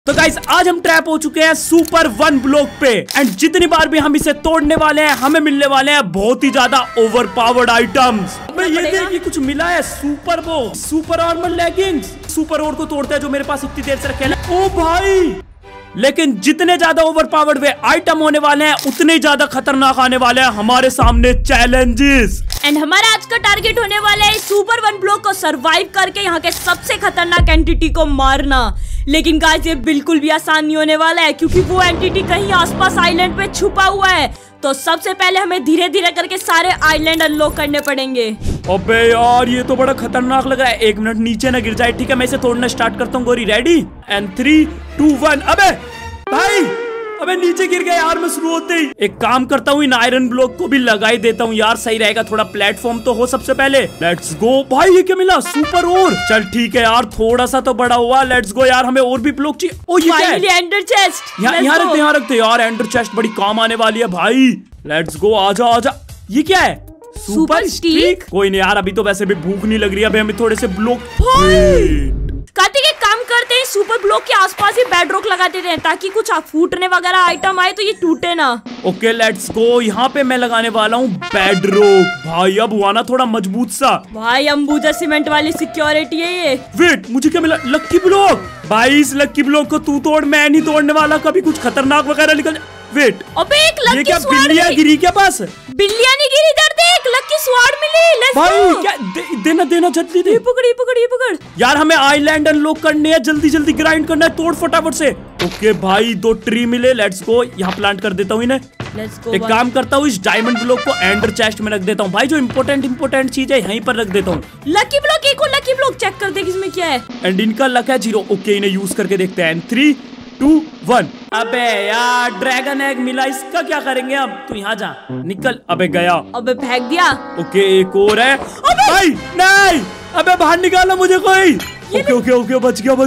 तो गाइस आज हम ट्रैप हो चुके हैं सुपर 1 ब्लॉक पे एंड जितनी बार भी हम इसे तोड़ने वाले हैं हमें मिलने वाले हैं बहुत ही ज्यादा ओवर पावर्ड आइटम्स। ये देखिए कुछ मिला है, super bow, super armour leggings, super ore को तोड़ता है जो मेरे पास इतनी देर से रखे हैं। ओ भाई, लेकिन जितने ज्यादा ओवर पावर्ड वे आइटम होने वाले हैं उतने ज्यादा खतरनाक आने वाले हैं हमारे सामने चैलेंजेस। एंड हमारा आज का टारगेट होने वाला है सुपर 1 ब्लॉक को सरवाइव करके यहाँ के सबसे खतरनाक एंटिटी को मारना। लेकिन गाइस ये बिल्कुल भी आसान नहीं होने वाला है क्योंकि वो एंटिटी कहीं आसपास आइलैंड पे छुपा हुआ है। तो सबसे पहले हमें धीरे धीरे करके सारे आइलैंड अनलॉक करने पड़ेंगे। अबे यार ये तो बड़ा खतरनाक लग रहा है, एक मिनट नीचे ना गिर जाए। ठीक है मैं इसे तोड़ना स्टार्ट करता हूँ। गोरी रेडी एंड 3 2 1। अबे भाई, अबे नीचे गिर गया यार मैं शुरू होते ही। एक काम करता हूँ इन आयरन ब्लॉक को भी लगा ही देता हूँ यार, सही रहेगा, थोड़ा प्लेटफॉर्म तो हो सबसे पहले। लेट्स गो भाई, ये क्या मिला, सुपर ओर। चल ठीक है यार, थोड़ा सा तो बड़ा हुआ। लेट्स गो यार, हमें और भी ब्लॉक चाहिए। ओ ये क्या है? Ender chest. यहाँ रखते यार, एंडर चेस्ट बड़ी काम आने वाली है भाई। लेट्स गो, आजा आजा। ये क्या है? Super stick. कोई नहीं यार, अभी तो वैसे भी भूख नहीं लग रही है, अभी हमें थोड़े से ब्लॉक। कार्तिक एक काम करते हैं, सुपर ब्लॉक के आसपास ही बेडरॉक लगा देते हैं ताकि कुछ फूटने वगैरह आइटम आए तो ये टूटे ना। ओके लेट्स गो, यहाँ पे मैं लगाने वाला हूँ बेडरॉक। भाई अब हुआ ना थोड़ा मजबूत सा। भाई अंबुजा सीमेंट वाली सिक्योरिटी है ये। वेट, मुझे क्या मिला? Lucky block. भाई इस लक्की ब्लॉक को तू तोड़, मैं नहीं तोड़ने वाला। कभी कुछ खतरनाक वगैरह निकल। वेट, अबे एक लक्की ये क्या बिल्लियाँ गिरी क्या पास? बिल्लियाँ नहीं गिरी, इधर देख, लक्की स्वार्ड मिली। लेट्स भाई गो। क्या देना देना जल्दी दे। ये पकड़ यार हमें आइलैंड अनलॉक करने हैं, जल्दी जल्दी ग्राइंड करना है, तोड़ फटाफट से। ओके भाई 2 ट्री मिले। लेट्स गो, यहाँ प्लांट कर देता हूँ इन्हें। एक काम करता हूँ, इस डायमंड ब्लॉक को एंडर चेस्ट में रख देता हूँ भाई, जो इम्पोर्टेंट चीज है यहीं पर रख देता हूँ। लकी ब्लॉक, एक और लकी ब्लॉक चेक कर दे किसमें क्या है। एंड इनका लक है 0। ओके इन्हें यूज करके देखते हैं। 3 2 1। अबे यार ड्रैगन एग मिला, इसका क्या करेंगे अब? तू यहाँ जा, निकल। अबे गया। अबे फेंक दिया। ओके एक और है। भाई नहीं, अबे बाहर निकाला मुझे कोई। ओके बच गया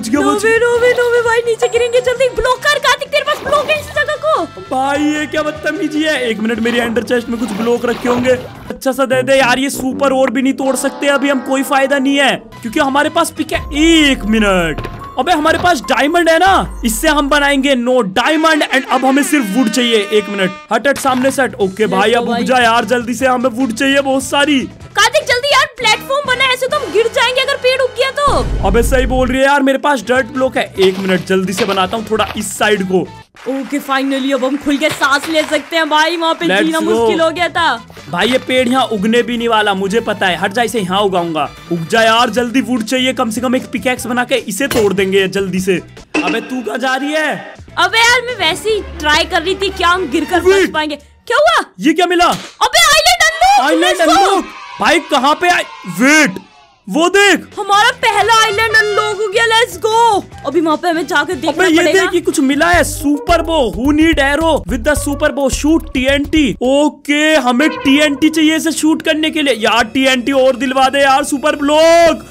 नोवे भाई, नीचे गिरेंगे, जल्दी ब्लॉक कर। कार्तिक तेरे पास ब्लॉक है इस जगह को। भाई ये क्या बदतमीजी है। एक मिनट, मेरी एंडर चेस्ट में कुछ ब्लॉक रखे होंगे, अच्छा सा दे दे यार। ये सुपर और भी नहीं तोड़ सकते अभी हम, कोई फायदा नहीं है क्योंकि हमारे पास पिक है। एक मिनट, अबे हमारे पास डायमंड है ना, इससे हम बनाएंगे नो डायमंड। एंड अब हमें सिर्फ वुड चाहिए। एक मिनट, हट सामने से हट। ओके भाई अब उग जा यार जल्दी से, हमें वुड चाहिए बहुत सारी। कार्तिक जल्दी यार, प्लेटफॉर्म बना, ऐसे तो हम गिर जाएंगे अगर पेड़ उग गया तो। अबे सही बोल रही है यार, मेरे पास डर्ट ब्लॉक है। एक मिनट जल्दी से बनाता हूँ थोड़ा इस साइड को। ओके फाइनली अब हम खुल के सांस ले सकते हैं भाई, वहाँ पे जीना मुश्किल हो गया था। भाई ये पेड़ यहाँ उगने भी नहीं वाला, मुझे पता है। हट जा, इसे यहाँ उगाऊंगा। उग जा यार जल्दी, वुड चाहिए कम से कम। एक पिकैक्स बना के इसे तोड़ देंगे जल्दी से। अबे तू कहाँ जा रही है? अबे यार मैं वैसे ही ट्राई कर रही थी, क्या हम गिर कर बच पाएंगे। क्या हुआ? ये क्या मिला? अबे आइलैंड अनलॉक। भाई कहाँ पे? वेट, वो देख, हमारा पहला आइलैंड अनलॉक हो गया। लेट्स गो, अभी वहाँ पे हमें जाकर देखना पड़ेगा। ये देख, ये कुछ मिला है, super bow. Who need arrow with the super bow shoot TNT। Okay हमें TNT चाहिए इसे शूट करने के लिए यार। TNT और दिलवा दे यार, सुपर ब्लॉक।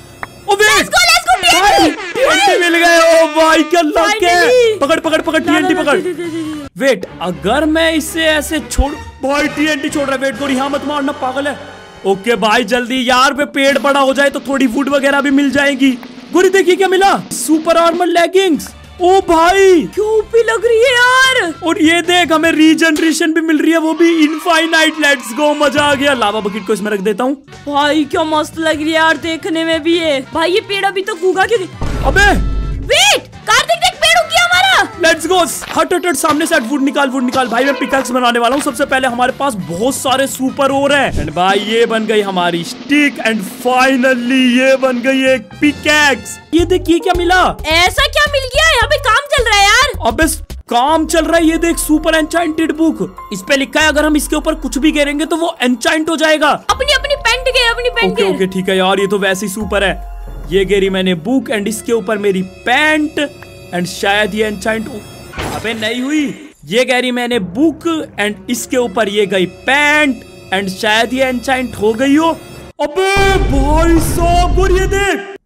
TNT मिल गए। ओ भाई क्या लक है। पकड़ TNT पकड़। वेट, अगर मैं इसे ऐसे छोड़, भाई TNT छोड़ रहा है। वेट गोरी, यहाँ मत मारना, पागल है। ओके भाई जल्दी यार, पे पेड़ बड़ा हो जाए तो थोड़ी वुड वगैरह भी मिल जाएगी। गोरी देखिए क्या मिला, सुपर आर्मर लेगिंग्स। ओ भाई क्यों भी लग रही है यार। और ये देख, हमें रीजनरेशन भी मिल रही है, वो भी इनफाइनाइट। लेट्स गो, मजा आ गया। लावा बकेट को इसमें रख देता हूँ। भाई क्या मस्त लग रही है यार, देखने में भी है। भाई ये पेड़ अभी तो उगा क्यों नहीं? अबे वेट, कार्तिक देख, पेड़ उग गया हमारा। लेट्स गो, हट सामने से वुड निकाल भाई। मैं पिकैक्स बनाने वाला हूँ सबसे पहले। हमारे पास बहुत सारे सुपर ओर हैं। एंड भाई ये बन गई हमारी स्टिक। एंड फाइनली ये बन गई एक पिकैक्स। ये देखिए क्या मिला। ऐसा क्या मिल गया? यहाँ पे काम चल रहा है यार। अबे काम चल रहा है, ये देख, सुपर एन्चांटेड बुक। इस पे लिखा है अगर हम इसके ऊपर कुछ भी गिरेंगे तो वो एन्चांट हो जाएगा। अपनी पेंट के। ओके ठीक है यार, ये तो वैसे ही सुपर है। ये गिरी मैंने बुक एंड इसके ऊपर मेरी पैंट। एंड शायद ये एन्चांट, अबे नहीं हुई। ये गैरी मैंने बुक एंड इसके ऊपर ये गई पैंट। एंड शायद ये एन्चांट हो गई हो। अबे भाई साहब, और ये देख, इतनी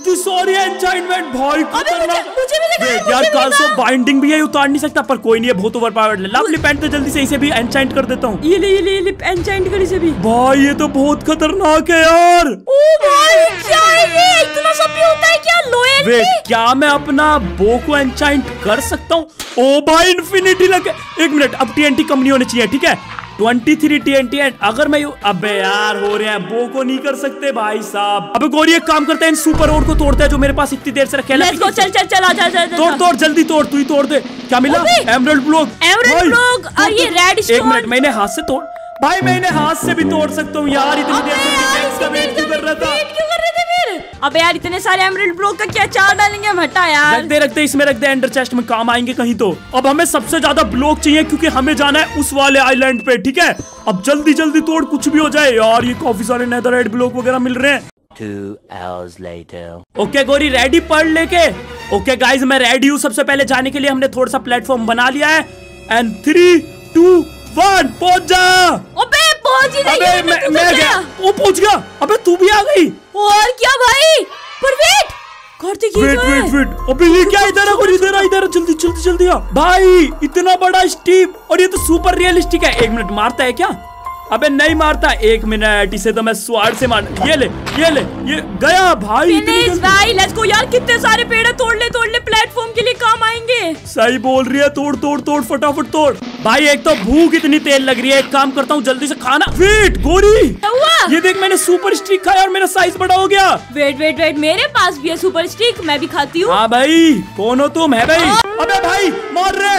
इतनी सारी एन्चांटमेंट भाई खतरनाक। मुझे यार काल्सो बाइंडिंग भी है, उतार नहीं सकता, पर कोई नहीं है, बहुत ओवर पावर्ड है। लवली पेंट तो जल्दी से इसे भी एन्चांट कर देता हूँ। ये ले एन्चांट कर इसे भी। भाई ये तो बहुत खतरनाक है यार। ओ भाई क्या है ये, इतना सब भी होता है क्या? लोएन वे क्या मैं अपना बो को एन्चांट कर सकता हूँ? ओ भाई इन्फिनिटी लगे। एक मिनट, अब TNT कम नहीं होने चाहिए, ठीक है? 23 TNT एंड अगर मैं अबे यार हो रहे हैं, बो को नहीं कर सकते भाई साहब। अबे गौरी एक काम करते हैं, इन सुपर ओर को तोड़ते हैं जो मेरे पास इतनी देर से रखे। लेट्स गो, चल आजा। तोड़ जल्दी तोड़, तू ही तोड़ दे। क्या मिला? एमरल्ड ब्लॉक और ये रेड स्टोन। एक मिनट, मैंने हाथ से तोड़ भाई, मैंने हाथ से भी तोड़ सकता हूँ यार। इतनी देर से वेट क्यों कर रहा था? अबे यार इतने सारे एमरल्ड ब्लॉक का क्या चार डालेंगे हम? हटा यार। रखते इसमें रख दे, एंडर चेस्ट में काम आएंगे कहीं तो। अब हमें सबसे ज्यादा ब्लॉक चाहिए क्योंकि हमें जाना है उस वाले आइलैंड पे, ठीक है? अब जल्दी तोड़, कुछ भी हो जाए यार। ये काफी सारे नेदरराइट ब्लॉक वगैरह मिल रहे हैं। 2 hours later. Okay Gauri ready पढ़ लेके? ओके गाइज मैं रेडी हूँ। सबसे पहले जाने के लिए हमने थोड़ा सा प्लेटफॉर्म बना लिया है एंड 3, 2, 1 पहुंच जा। अबे पहुंच ही नहीं, मैं गया, वो पहुंच गया। अबे तू भी आ गई। और क्या भाई? पर वेट कार्तिक, वेट अबे ये क्या? इधर जल्दी आ भाई। इतना बड़ा स्टीव, और ये तो सुपर रियलिस्टिक है। एक मिनट, मारता है क्या? अबे नहीं मारता। एक मिनट, इसे तो मैं स्वाड से मार। ये ले ये गया भाई। भाई लेट्स गो यार, कितने सारे पेड़ तोड़ ले प्लेटफॉर्म के लिए काम आएंगे। सही बोल रही है, तोड़ फटाफट तोड़ भाई। एक तो भूख इतनी तेज लग रही है, एक काम करता हूँ जल्दी से खाना। वेट गौरी, ये देख मैंने सुपर स्टिक खाया और मेरा साइज बड़ा हो गया। वेट मेरे पास भी है सुपर स्टिक, मैं भी खाती हूँ। हाँ भाई, कौन हो तुम? है भाई। अबे भाई मार रहे।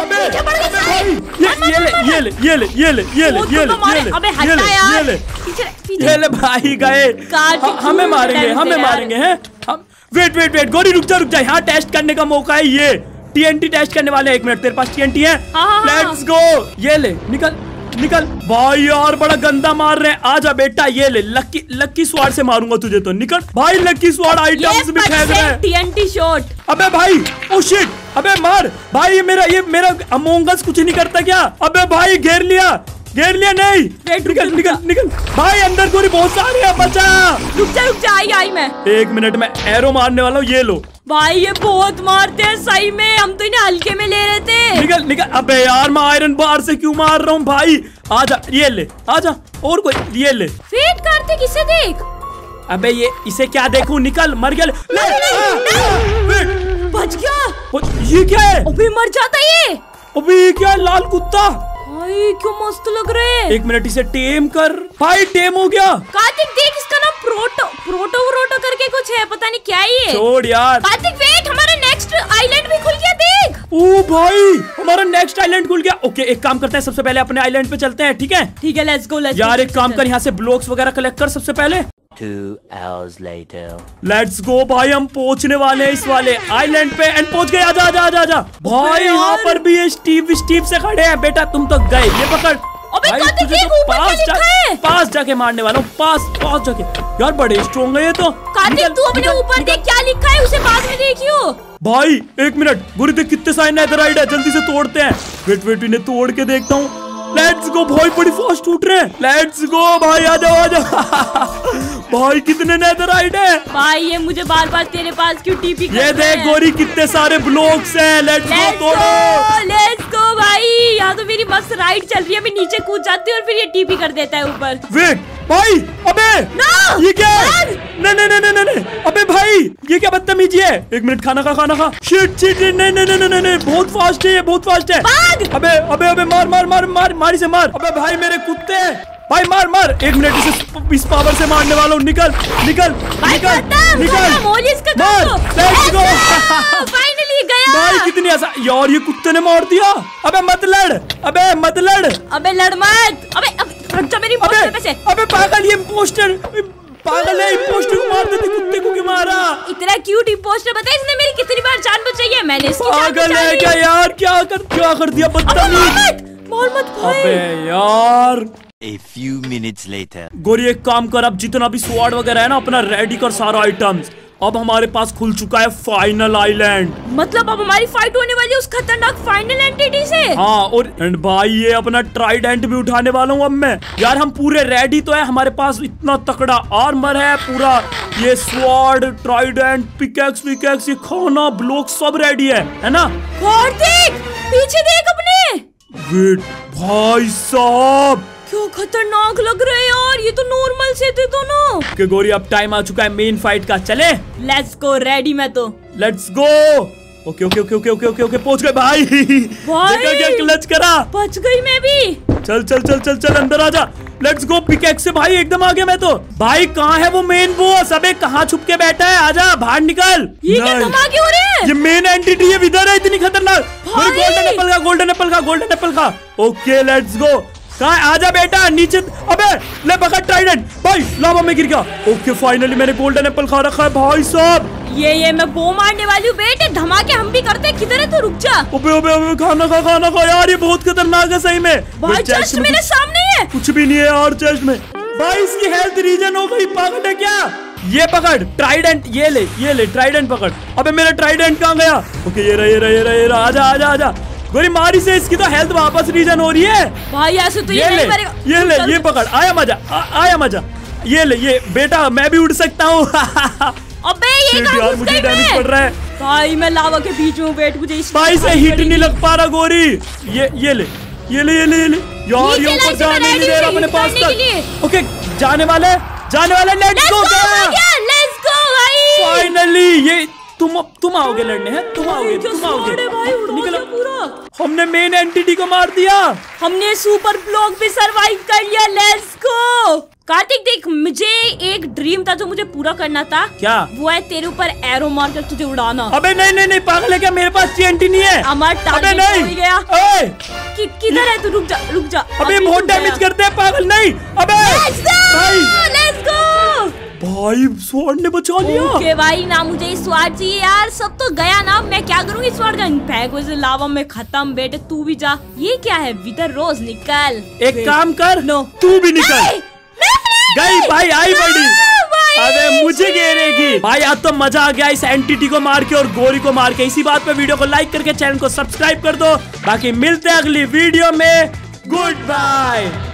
ये ले भाई गए। हमें मारेंगे हैं हम। वेट गौरी रुक जा। यहाँ टेस्ट करने का मौका है, ये TNT टेस्ट करने वाले हैं। 1 मिनट, तेरे पास TNT है? लेट्स गो। ये ले, निकल भाई। यार बड़ा गंदा मार रहे हैं। आजा बेटा, ये ले लक्की स्वाड से मारूंगा तुझे तो। निकल भाई, लक्की स्वाड आइटम्स भी फेंक रहे हैं। TNT shot. अबे भाई, ओ शिट, अबे मार भाई। ये मेरा अमोंग अस कुछ नहीं करता क्या? अबे भाई घेर लिया नहीं। निकल भाई, अंदर गोरी बहुत सारी है। बचा। रुक जा आई मैं। 1 मिनट में एरो मारने वाला हूँ। ये लो भाई, ये बहुत मारते हैं सही में। हम तो इन्हें हल्के में ले रहे थे। निकल। अबे यार मैं आयरन बार से क्यों मार रहा हूँ भाई? आजा, ये ले, आजा। और कोई? ये ले। वेट कार्तिक, इसे देख। अबे ये इसे क्या देखूं? निकल, मर गया। बच गया। ये क्या है? अबे मर जाता ये। अबे ये क्या है? लाल कुत्ता भाई, क्यों मस्त लग रहे हैं। 1 मिनट, इसे टेम कर भाई। टेम हो गया। कार्तिक देख, इसका नाम प्रोटो करके कुछ है, पता नहीं क्या है। छोड़ यार। कार्तिक वेट, हमारा नेक्स्ट आइलैंड भी खुल गया, देख। ओ भाई, हमारा नेक्स्ट आइलैंड खुल गया। ओके, एक काम करते हैं, सबसे पहले अपने आइलैंड पे चलते हैं, ठीक है? Let's go. यार एक काम कर, यहाँ से ब्लॉक्स वगैरह कलेक्ट कर सबसे पहले। 2 hours later. लेट्स गो भाई, हम पहुंचने वाले हैं इस वाले आइलैंड पे एंड पहुंच गए। आजा भाई। यहाँ पर भी ये स्टीव से खड़े हैं। बेटा तुम तो गए, ये पकड़। अबे भाई तुझे तो पास जाके मारने वाला हूँ। पास जाके। यार बड़े स्ट्रॉन्ग है ये तो। कार्तिक तू अपने ऊपर देख क्या लिखा है, उसे बाद में देखियो। भाई 1 मिनट, गुरु देख कितने सारे नेदरराइट है, जल्दी से तोड़ते हैं। वेट इन्हें तोड़ के देखता हूँ। लेट्स गो भाई, बड़ी फास्ट टूट रहे हैं। लेट्स गो भाई, आ जाओ। भाई कितने नेदरराइट है भाई। ये मुझे बार तेरे पास क्यों टीपी कर रहे हैं? ये देख गोरी, कितने सारे ब्लॉक्स हैं। लेट्स गो भाई। यहाँ तो मेरी मस्त राइड चल रही है, मैं नीचे कूद जाती हूँ और फिर ये टीपी कर देता है ऊपर। वेट भाई, अबे ये क्या है? नहीं। अबे भाई ये क्या बदतमीजी है? 1 मिनट, खाना खा। शिट। नहीं, बहुत फास्ट है। अबे मार इसे मार। अबे भाई मेरे कुत्ते भाई, मार। 1 मिनट, इसे इस पावर से मारने वाला हूँ। निकल। फाइनली गया भाई। कितनी आसान यार, ये कुत्ते ने मार दिया। अबे मत लड़। अबे लड़ मत। रुक जा मेरी पोस्टर पे से। अबे पागल, ये पोस्टर पागल है। इम्पोस्टर को मार देते, कुत्ते को क्यों मारा? इतना क्यूट इम्पोस्टर, बता इसने मेरी कितनी बार जान बचाई है। मैंने इसकी जान बचाई। पागल है क्या यार? क्या कर दिया बदतमीज। मार मत भाई। अबे यार। A few minutes later. गोरी एक काम कर, अब जितना भी स्वाड वगैरह है ना अपना रेडी कर सारा आइटम्स। अब हमारे पास खुल चुका है फाइनल आइलैंड। मतलब अब हमारी फाइट होने वाली है उस खतरनाक फाइनल एंटिटी से। हाँ, और एंड भाई ये अपना ट्राइडेंट भी उठाने वाला हूँ अब मैं। यार हम पूरे रेडी तो है, हमारे पास इतना तकड़ा आर्मर है, पूरा ये स्वॉर्ड, ट्राइडेंट, पिकेक्स विकेक्स, ये खाना ब्लॉक सब रेडी है ना। कार्तिक पीछे देख अपने। वेट भाई साहब, क्यों खतरनाक लग रहे हैं यार, ये तो नॉर्मल से थे दोनों। ओके गौरी, अब टाइम आ चुका है मेन फाइट का, चले। लेट्स गो, रेडी मैं तो। Let's go. Okay okay okay okay okay okay okay पहुंच गए भाई। देखा क्या क्लच करा। बच गई मैं भी। चल चल चल चल चल अंदर आजा। लेट्स गो, पिकेक्स से भाई एकदम आगे मैं तो। भाई कहाँ है वो मेन बॉस? अबे कहाँ छुप के बैठा है, आजा बाहर निकल। ये क्या धमाके हो रहे हैं? ये मेन एंटिटी है, इधर है, इतनी खतरनाक। गोल्डन एप्पल का, गोल्डन एप्पल का, गोल्डन एप्पल का। Okay let's go. कहाँ आजा बेटा नीचे। अबे ले पकड़ ट्राइडेंट। भाई लावा में गिर गया। ओके फाइनली मैंने गोल्डन एप्पल खा रखा है भाई साहब। ये मैं बो मारने वाली हूँ बेटे, धमाके हम भी करते हैं। किधर है तू? रुक जा। अबे अबे अबे खाना खा यार, ये बहुत खतरनाक है सही में। भाई चेस्ट मेरे सामने है। कुछ भी नहीं है यार चेस्ट में। भाई इसकी हेल्थ रीजन हो गई, पागल है क्या? ये पकड़ ट्राइडेंट, ये ले ट्राइडेंट पकड़। अबे मेरा ट्राइडेंट कहाँ गया? ओके ये रहा, आजा आजा आजा। गोरी मारी से इसकी तो हेल्थ वापस रीजन हो रही है। भाई ऐसे तो ये नहीं मरेगा। ये पकड़, आया मजा, आया मजा। ये बेटा मैं भी उड़ सकता हूँ। अबे ये यार मुझे डैमेज पड़ रहा है। भाई मैं लावा के बीच में बैठ, मुझे इस भाई से हिट नहीं लग पा रहा गोरी। ये ले यार, ये ऊपर जाने नहीं दे रहा अपने पास तक। ओके जाने वाले लेट्स गो भाई। फाइनली ये तुम आओगे लड़ने हैं, तुम आओगे निकलो। हमने मेन एंटिटी को मार दिया, हमने सुपर ब्लॉक भी सरवाइव कर लिया। Let's go. कार्तिक देख, मुझे एक ड्रीम था जो मुझे पूरा करना था। क्या? वो है तेरे ऊपर एरो मारकर तुझे उड़ाना। अबे नहीं पागल है क्या? मेरे पास TNT नहीं है। हमारा टारगेट हो ही गया। किधर है तू? रुक जा। अबे बहुत डैमेज करते हैं पागल। नहीं अबे लेट्स गो। भाई स्वॉर्ड ने बचा लिया। ओके भाई ना, मुझे स्वॉर्ड चाहिए यार। सब तो गया ना, मैं क्या करूंगी स्वॉर्ड का? फेंक उसे लावा में, खत्म बेटे। तू भी जा। ये क्या है? विदर रोज निकल। एक काम कर, तू भी निकल। गई भाई, आई बड़ी। अबे मुझे घेरेगी भाई। आज तो मजा आ गया इस एंटिटी को मार के और गोरी को मार के। इसी बात पे वीडियो को लाइक करके चैनल को सब्सक्राइब कर दो। बाकी मिलते हैं अगली वीडियो में। Good bye.